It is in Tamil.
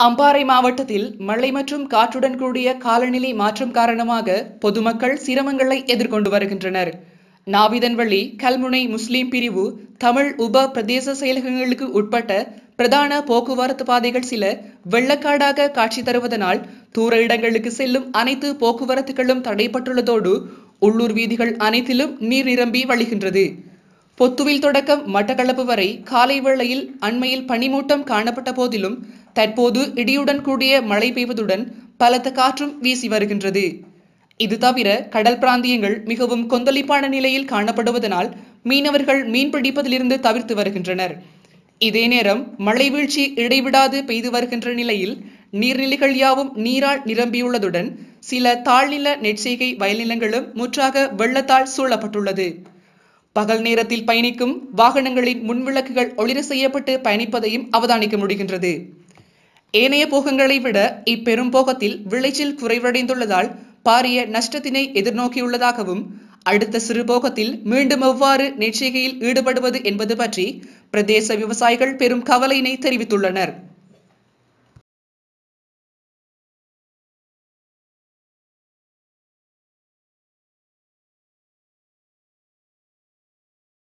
அம்பாறை மாவட்டத்தில் மழை மற்றும் காற்றுடன் கூடிய காலநிலை மாற்றம் காரணமாக பொதுமக்கள் சிரமங்களை எதிர்கொண்டு வருகின்றனர். நாவிதன்வழி கல்முனை முஸ்லிம் பிரிவு தமிழ் உப பிரதேச செயலகங்களுக்கு உட்பட்ட பிரதான போக்குவரத்து பாதைகள் சில வெள்ளக்காடாக காட்சி தருவதனால் தூர இடங்களுக்கு செல்லும் அனைத்து போக்குவரத்துகளும் தடைப்பட்டுள்ளதோடு உள்ளூர் வீதிகள் அனைத்திலும் நீர் நிரம்பி வழிகின்றது. பொத்துவில் தொடக்கம் மட்டக்களப்பு வரை காலை வேளையில் அண்மையில் பனிமூட்டம் காணப்பட்ட போதிலும் தற்போது இடியுடன் கூடிய மழை பெய்வதுடன் பலத்த காற்றும் வீசி வருகின்றது. இது தவிர கடல் பிராந்தியங்கள் மிகவும் கொந்தளிப்பான நிலையில் காணப்படுவதனால் மீனவர்கள் மீன்பிடிப்பதிலிருந்து தவிர்த்து வருகின்றனர். இதே நேரம் மழை வீழ்ச்சி இடைவிடாது பெய்து வருகின்ற நிலையில் நீர்நிலைகள் யாவும் நீரால் நிரம்பியுள்ளதுடன் சில தாழ்நில நெற்செய்கை வயல்நிலங்களும் முற்றாக வெள்ளத்தால் சூழப்பட்டுள்ளது. பகல் நேரத்தில் பயணிக்கும் வாகனங்களின் முன்விளக்குகள் ஒளிர செய்யப்பட்டு பயணிப்பதையும் அவதானிக்க முடிகின்றது. ஏனைய போகங்களை விட இப்பெரும் போகத்தில் விளைச்சல் குறைவடைந்துள்ளதால் பாரிய நஷ்டத்தினை எதிர்நோக்கியுள்ளதாகவும் அடுத்த சிறு போகத்தில் மீண்டும் எவ்வாறு நெற்செய்கையில் ஈடுபடுவது என்பது பற்றி பிரதேச விவசாயிகள் பெரும் கவலையினை தெரிவித்துள்ளனர்.